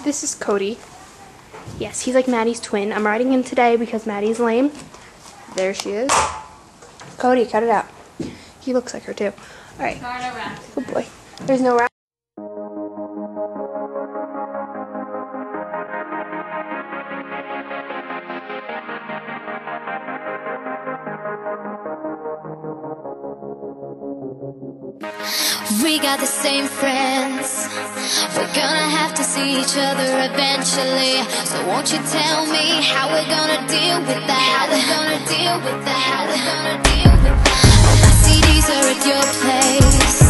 This is Cody. Yes, he's like Maddie's twin. I'm riding him today because Maddie's lame. There she is. Cody, cut it out. He looks like her too. Alright. Good boy. There's no wrap. We got the same friends. We're gonna have to see each other eventually. So won't you tell me how we're gonna deal with that? How we're gonna deal with that? How we're gonna deal with that? All my CDs are at your place.